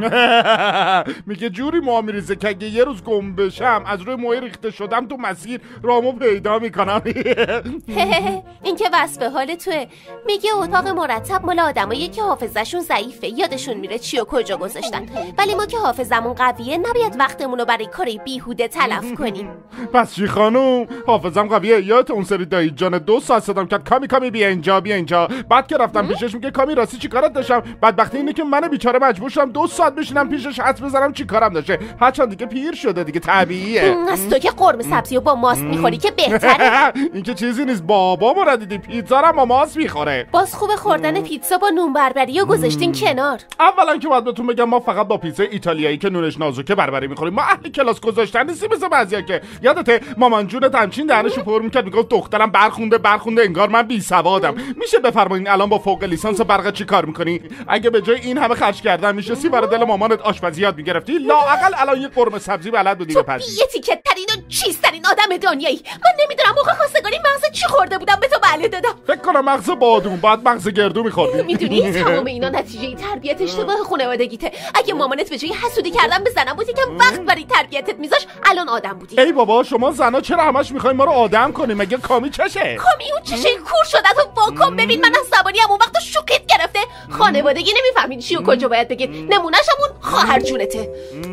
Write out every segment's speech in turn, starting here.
میگه جوری موها میریزه که اگه یه روز گم بشم از روی موهای ریخته شدم تو مسیر رامو پیدا میکنم. این که وصف حال توه. میگه اتاق مرتب مال آدمایی که حافظشون ضعیفه، یادشون میره چی و کجا گذاشتن، ولی ما که حافظمون قویه نباید وقتمون رو برای کاری بیهوده تلف کنیم. پس چی خانوم؟ حافظم قویه. یادت اون سری دایی جان 2 ساعت صدام کرد کامی بیا اینجا. بعد که رفتم پیشش میگه کامی راستی چی کارت داشتم؟ بدبختی اینه که من بیچاره مجبور شدم 2 ساعت بشینم پیشش حدس بزنم چی کارم داشته. هرچند دیگه پیر شده دیگه طبیعیه. از تو که قرمه سبزی و با ماست میخوری که بهتره. این که چیزی نیست، بابامو را دیدی پیتزا رو با ماست میخوره. باز خوب خوردن پیتزا با نون بربری و گذاشتین کنار. اولا که باید بهتون بگم ما فقط با پیتزا ایتالیایی که نونش نازکه بربری میخوریم. ما اهل کلاس گذاشتن نیستیم مثل بعضیا که یادته مامان جونت همچین دهنشو پر میکرد میگفت دخترم برخونده انگار من بی سوادم. میشه بفرمایین الان با فوق لیسانس برق چی کار میکنی؟ اگه به جای این همه خرج کردن میشستی برای دل مامانت آشپزی یاد میگرفتی لااقل الان یه قرمه سبزی بلد بودی بپزی. تو بی‌اتیکت ترین و چیزترین آدم دنیایی. من نمیدونم موقع خواستگاری مغز چی خورده بودم به تو بله دادم. فکر کنم مغز بادوم بعد مغز گردو میخوردی. میدونی تمام اینا نتیجه تربیت اشتباه خانوادگیته. اگه مامانت به جای حسودی کردن به زنم بود یکم وقت برای تربیتت میذاش الان آدم بودی. ای بابا شما زنا چرا همش میخواین ما رو آدم کنیم؟ مگه کامی چشه؟ کامی اون چشه کور شده تو واکن ببین من عصبانی ام اون وقت شوکت گرفته. خانوادگی نمیفهمین چی و کجا باید بگید. نمونه‌ش همون خواهر جونته.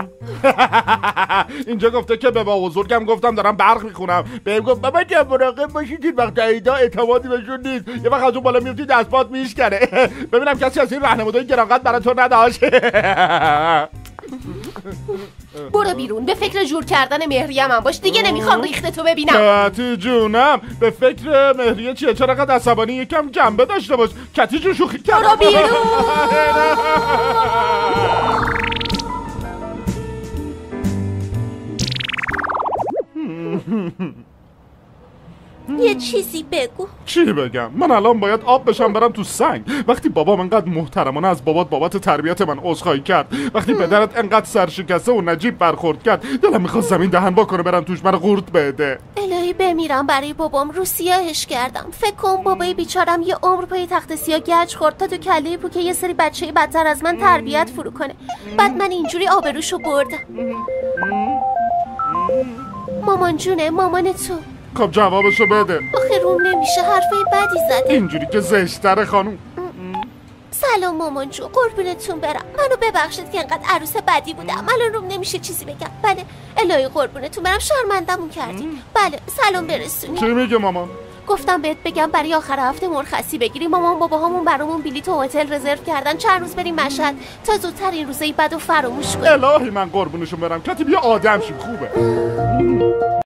اینجا گفته که به بابا بزرگم گفتم دارم برق میخونم. بهم گفت بابا جان مراقب باشید این وقت عیدا اعتمادی بهشون نیست. یه وقت از اون بالا میفتی دستپات میشکنه. ببینم کسی از این راهنمودای گرانقدر برای تو نداشت. برو بیرون به فکر جور کردن مهریه هم باش دیگه نمیخوام ریخته تو ببینم. کتی جونم به فکر مهریه چیه؟ چرا قد عصبانی؟ یکم جنبه داشته باش. کتی جون شوخی کرد. برو بیرون. یه چیزی بگو. چی بگم؟ من الان باید آب بشم برم تو سنگ. وقتی بابام انقدر محترمانه از بابت تربیت من عذرخواهی کرد، وقتی پدرت انقدر سرشکسته و نجیب برخورد کرد، دلم میخواست زمین دهن وا کنه برم توش من قورت بده. الهی بمیرم برای بابام رو سیاهش کردم. فکر کن بابای بیچارم یه عمر پای تخت سیاه گچ خورد تا تو کله پوکه یه سری بچه بدتر از من تربیت فرو کنه. بعد من اینجوری آبروشو بردم. مامان جونه مامان تو. خب جوابشو بده. آخه روم نمیشه حرفای بدی زده. اینجوری که زشتره خانوم. سلام مامان جون قربونتون برم. منو ببخشید که انقدر عروس بدی بودم. الان روم نمیشه چیزی بگم. بله الهی قربونتون برم شرمندمون کردیم. بله سلام برسونی. چی میگه مامان؟ گفتم بهت بگم برای آخر هفته مرخصی بگیری. مامان باباهامون برامون بلیط هتل رزرو کردن چند روز بریم مشهد تا زودتر این روزای بدو فراموش کنیم. الهی من قربونشون برم. کتی بیا آدم شیم خوبه.